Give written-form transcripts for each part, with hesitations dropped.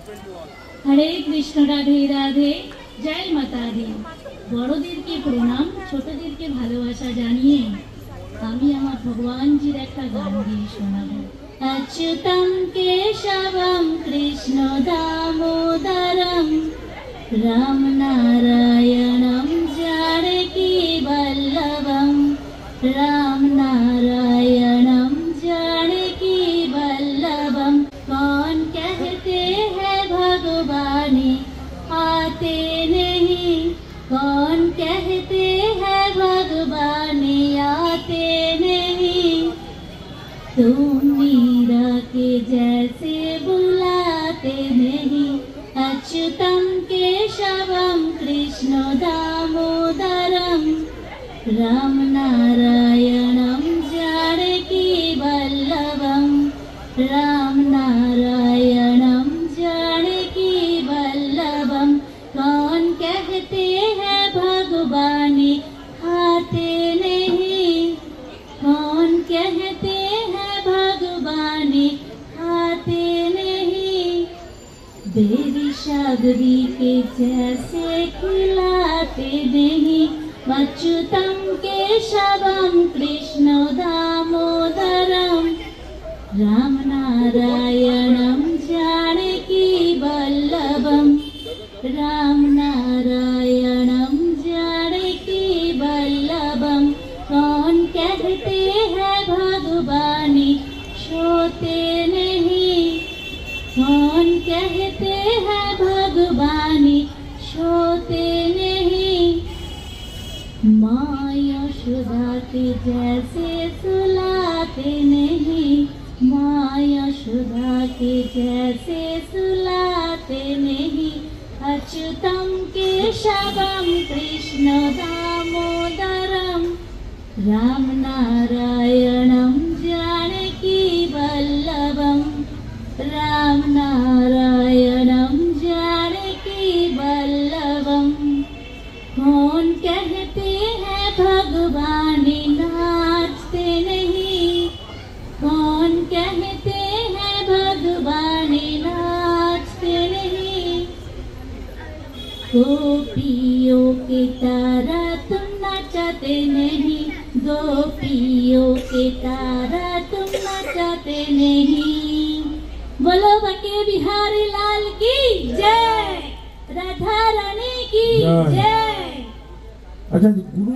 हरे कृष्ण राधे राधे जय माता दी। बड़ोदेरके प्रणाम छोटोदेरके भालोबासा जानिए आमी आमार भगवानजीर एकटा गान दिए शोनाबो। अच्युतं केशवं कृष्ण दामोदरं राम नारायणं जानकी वल्लभं राम नारायणं जानकी वल्लभं। कौन कहते हैं भगवान आते नहीं, कौन कहते हैं भगवान आते नहीं। तुम मीरा के जैसे बुलाते नहीं। अच्युतं केशवं कृष्ण दामोदरं राम नारायणं जानकी वल्लभं राम नारायणं जानकी वल्लभं। कौन कहते हैं भगवान आते नहीं, कौन कहते हैं भगवान आते नहीं। बेरी शागरी के जैसे खिलाते नहीं। अच्युतं केशवं कृष्ण दामोदरं राम नारायणं जानकी वल्लभं राम नारायणं जानकी वल्लभं। कौन कहते हैं भगवान सोते नहीं, कौन कहते हैं भगवान सोते नहीं। माँ यशोदा के जैसे सुलाते नहीं, माँ यशोदा के जैसे सुलाते नहीं। अच्युतं केशवं कृष्ण दामोदरं राम नारायणं जानकी वल्लभं राम नारायणं जानकी वल्लभं। कौन कहते हैं भगवान नाचते नहीं, कौन कहते हैं भगवान नाचते नहीं। गोपियों के तारा तुम नाचते नहीं, गोपियों के तारा तुम नाचते नहीं। बोलो बके बिहारी लाल की जय, राधा रानी की जय। अच्छा जी गुरु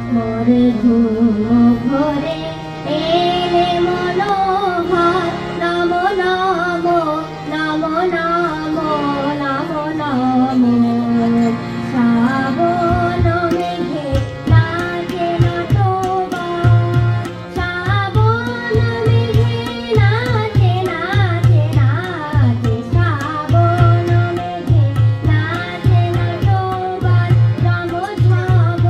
মোরে ঘুম ঘরে এলে মনোহর নম নম নম নম নম নম শ্রাবণ মেঘে নাচে নটবর শ্রাবণ মেঘে নাচে নাচে নাচে শ্রাবণ মেঘে নাচে নটবর রাম ঝাম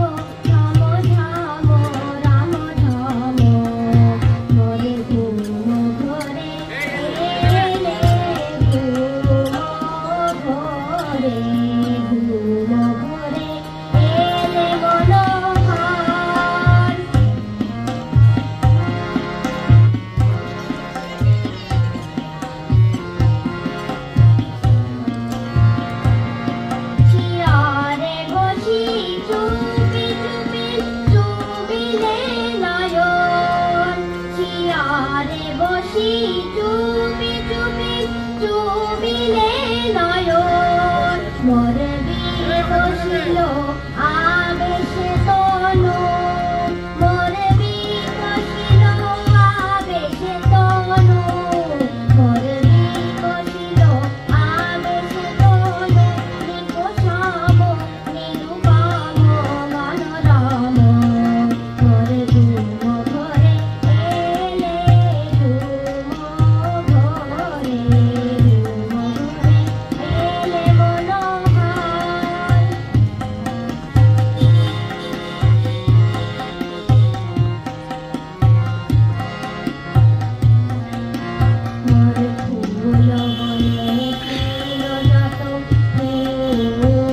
রাম ঝাম মোরে ঘুম ঘরে এলে ঘুম ঘরে এলে মনোহর শিয়ারে বসি চুপি চুপি চুবিলে নয়ন শিয়ারে বসি চুপি চুপি চুবিলে নয়ন মোরে বিকশিল আবেশে তনু মোরে বিকশিল আবেশে তনু মোরে বিকশিল আবেশে তনু নিকোষাম নিরুপম মনোরম মোরে ঘুম ঘরে এলে ঘুম ঘরে এলে মনোহর মোরে ফুল বনে ছিল যত ফুল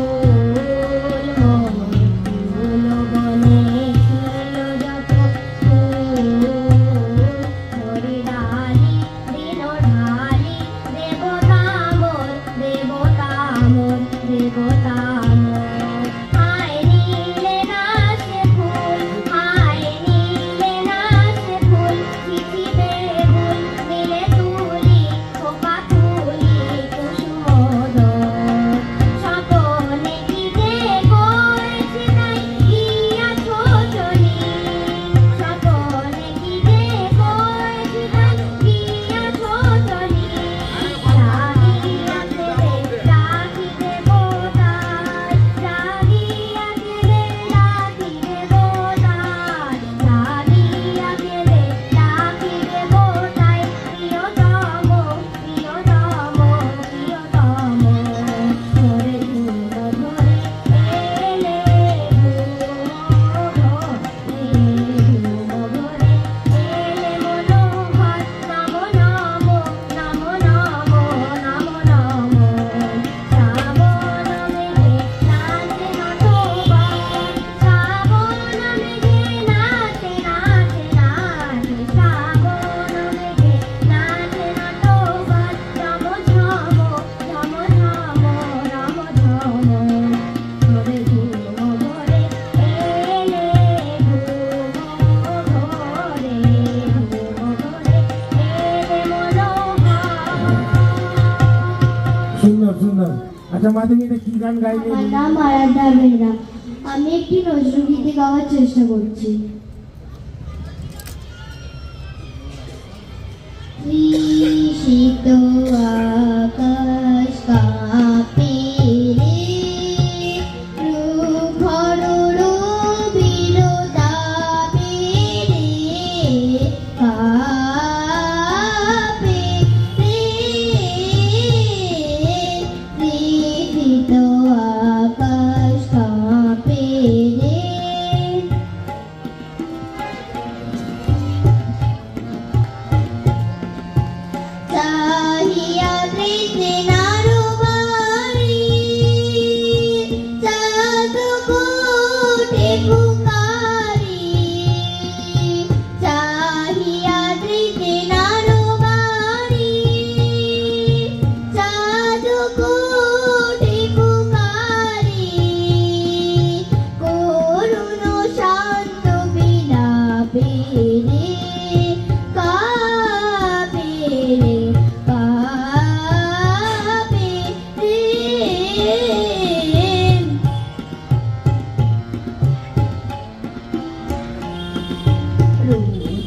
মোরে ফুল বনে ছিল যত ফুল মোরে ডালি দিন ঢালি দেবতা মোর দেবতা মোর দেবতা মোর হায় নীলে নাচে ফুল হায় নীলে নাচে ফুল চিঠিতে ফুল নীলে তুলি খোপা তুলি কুসুমোদর স্বপনে কি যে করেছি তাই গিয়াছো চলি স্বপনে কি যে করেছি তাই গিয়াছো চলি রাগিয়াছে রে রাখি দেবতার রাগিয়াছে রে রাখি দেবতার রাগিয়াছে রে রাখি দেবতায় প্রিয়তম প্রিয়তম প্রিয়তম মোরে ঘুম ঘরে এলে ঘুম ঘরে এলে মনোহর নম নম নম নম নম নম শ্রাবণ মেঘে নাচে নটবর শ্রাবণ মেঘে নাচে নাচে নাচে শ্রাবণ মেঘে নাচে নটবর রাম ঝাম রাম ঝাম মোরে ঘুম ঘরে এলে ঘুম ঘরে এলে মনোহর সুন্দর সুন্দর। আচ্ছা মাধবী, এটা কি গান গাইলে? আমার নাম আরাধ্যা বেহরা। আমি একটি নজরুলগীতি গাওয়ার চেষ্টা করছি। তৃষিত আকাশ কাঁপে রে, রূপর রবির তাপে রে, কাঁপে রে। তৃষিত আকাশ কাঁপে রে, চাহিয়া তৃষ্ণার বাড়ি, চাঁদ কোটে পুকারি। চাহিয়া তৃষ্ণার বাড়ি, চাঁদ কোটে পুকারি। করুণ শান্ত বিলাপে রে, কাঁপে রে, কাঁপে রে।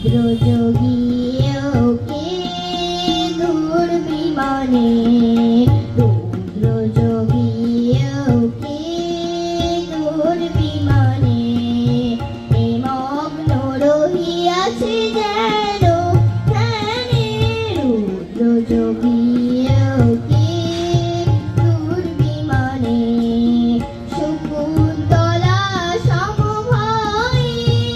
যোগীকে দূর বিমানে রুদ্র যোগীকে দূর বিমানে মগ্ন রহিয়াছে যেন ধ্যানে রুদ্র যোগীকে দূর বিমানে শকুন্তলা সমভয়ে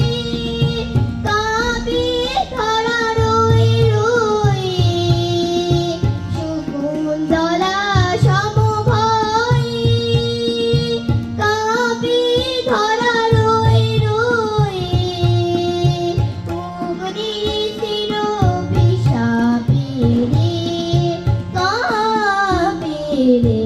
কাঁপে ধরা রই রই শকুন্তলা সমভয়ে কাঁপে ধরা রই রই অগ্নি ছিল বিষাপে রে কাঁপে রে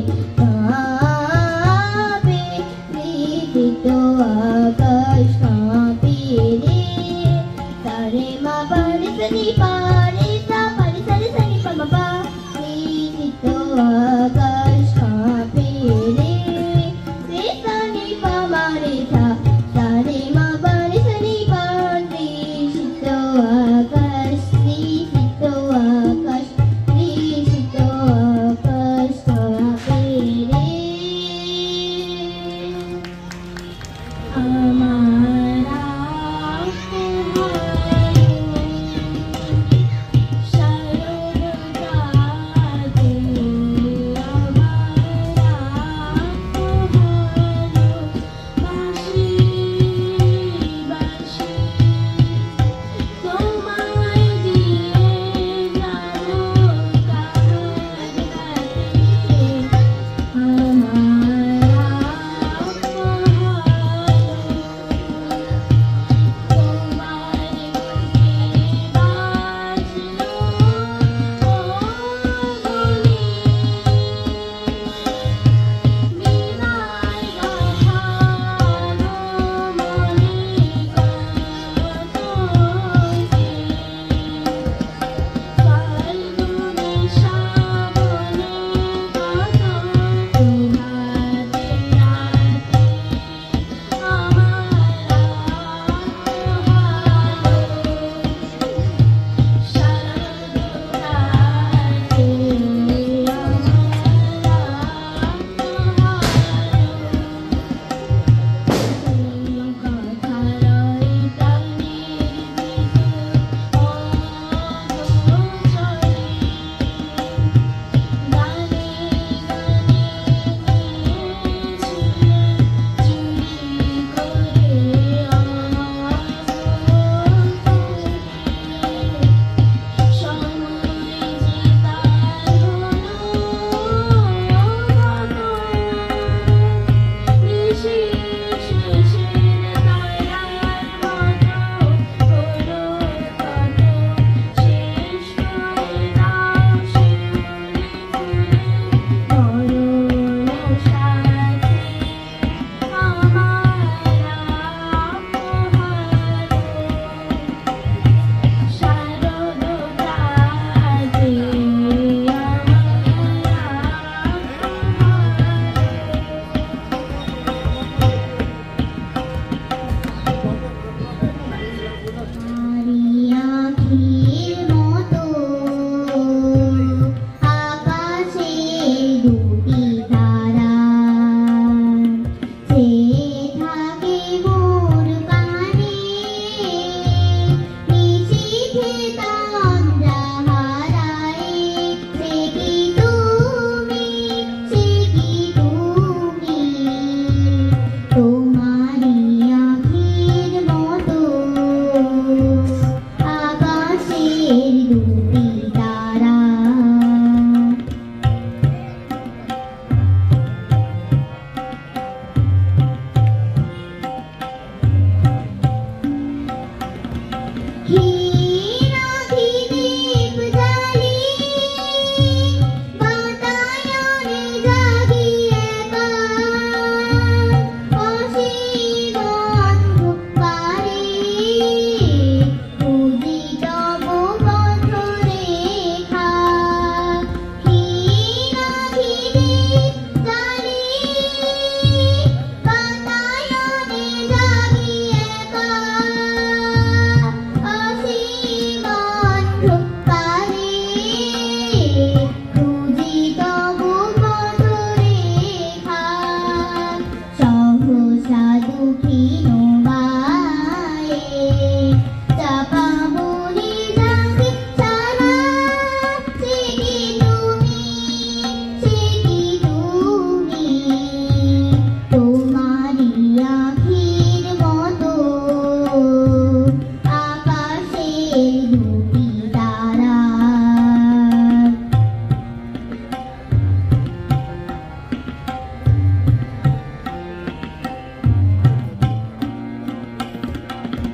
কাঁপে বিদিত আকাশ কাঁপে রে সারে মা পারে সনি পারে সা পারে সারে সনি পা মা পা বিদিত আকাশ কাঁপে রে রে সনি পা মা রে সা সারে মা পারে সনি পা বিদিত আকাশ বিদিত আকাশ বিদিত আকাশ কাঁপে রে আমার শারদাতে বাঁশি বাঁশি তোমায় দিয়ে যাবো কাহার কাছে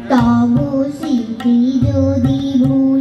তব স্মৃতি যদি ভুলে